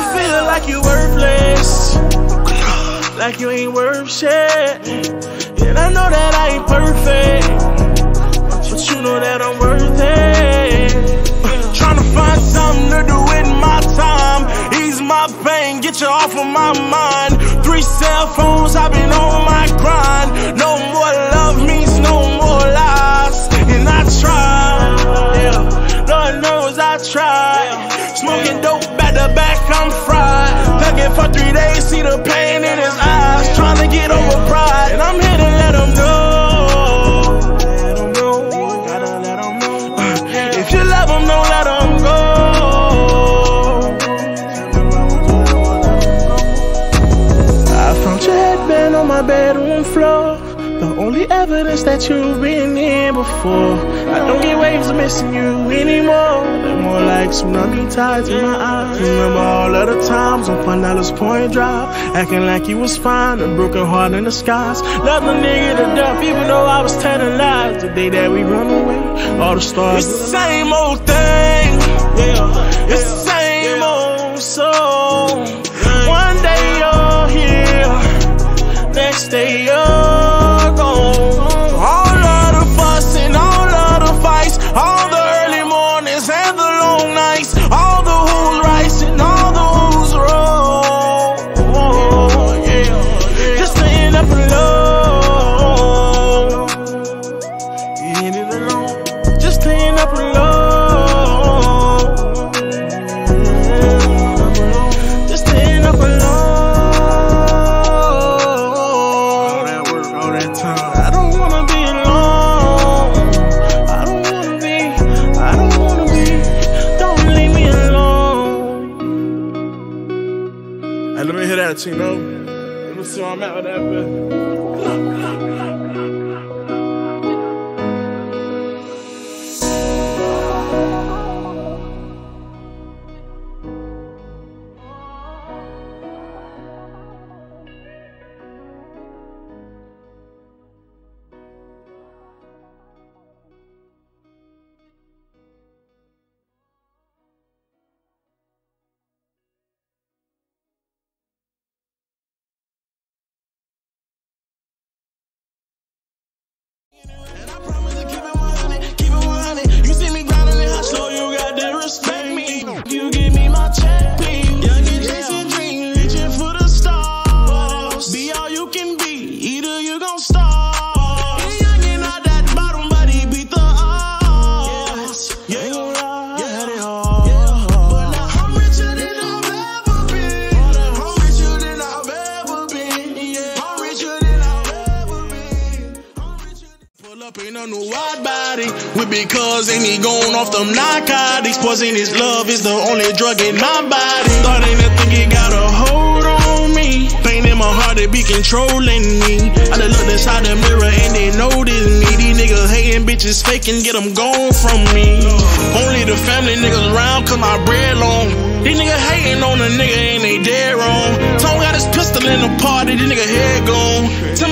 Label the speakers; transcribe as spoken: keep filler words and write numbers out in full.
Speaker 1: feel like you worthless, like you ain't worth shit. And I know that I ain't perfect, but you know that I'm worth it. Tryna find something to do with my time, ease my pain, get you off of my mind. Three cell phones, I've been on my grind. No more love means no more lies. And I tried, yeah, Lord knows I tried. Smoking dope back to back, I'm fried. Thuggin for three days, see the pain in his eyes. Tryna get over pride, and I'm here to let him know. Let him know, gotta let him know. If you love him, don't let him go. I found your headband on my bedroom floor, the only evidence that you've been here before. I don't get waves of missing you anymore. They're more like tsunami tides in my eyes. Remember all of the times on Pinellas Point Drive, acting like you was fine, a broken heart in the skies. Love the nigga to death, even though I was telling lies. The day that we run away, all the stars. It's the same old thing, yeah. It's the same old song. One day you're here, next day you're gone. All of the fuss and all of the fights, all the early mornings and the long nights, all the who's right and all the who's wrong. Oh, yeah. Just to end up alone. You ended alone. Just to end up alone. Just to end up alone. All that work, all that time. I don't wanna be alone. I don't wanna be. I don't wanna be. Don't leave me alone. Hey, let me hear that, Tino. Let me see where I'm at with that bit. And I promise to keep it one hundred, keep it one hundred. You see me grinding and hustling, you got to respect me. You give me my check, please. Young and chasing dreams, reaching for the stars. Be all you can be, either you gon' starve. He young and out that bottom, but he beat the odds. Yeah, ain't gon' lie, you had it hard. But now I'm richer than I've ever been. I'm richer than I've ever been. Yeah, I'm richer than I've ever been. I'm richer than Pull up in a new wide body with because ain't he going off them narcotics. Poison his love is the only drug in my body. Starting to think he got a hold on me. Pain in my heart, they be controlling me. I done looked inside the mirror and they notice me. These niggas hating bitches faking, get them gone from me. Only the family niggas around cause my bread long. These niggas hating on a nigga and they dead wrong. Tone got his pistol in the party, this nigga head gone. Tell